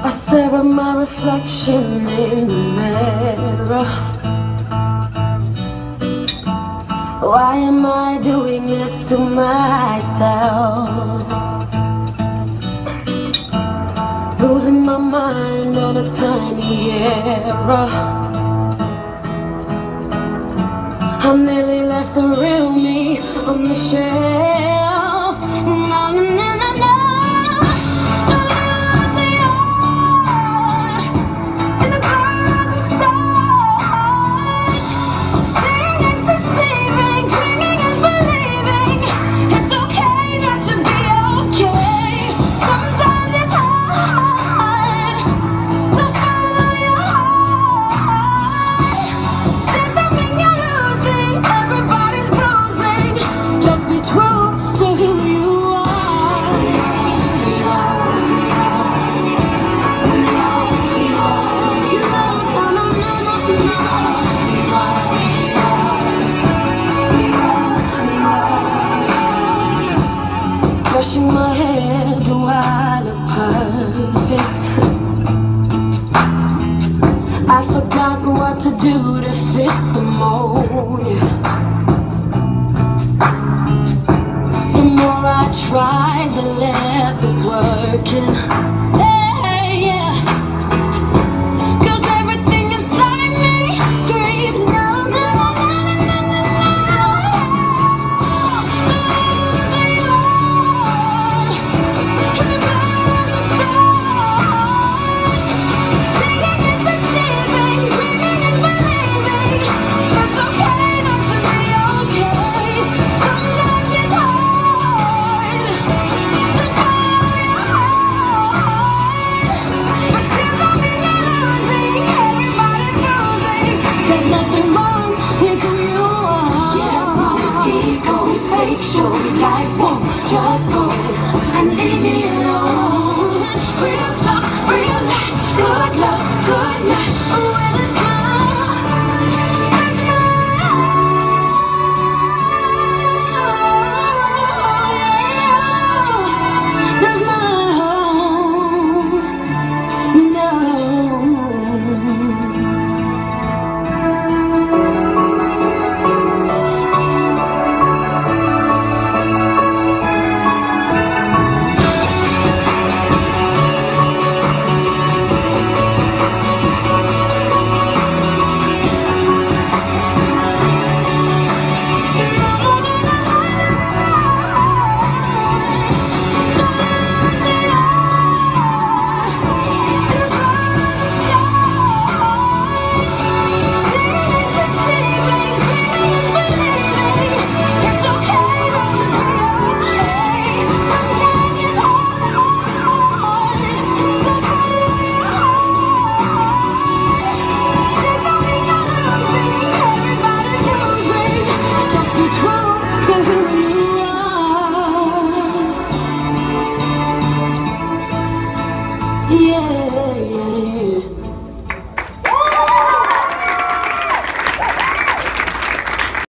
I stare at my reflection in the mirror. Why am I doing this to myself? Losing my mind on a tiny error. I nearly left the real me on the shelf. No, no, no, no, no. Brushing my hair, do I look perfect? I forgot what to do to fit the mold. The more I try, the less it's working.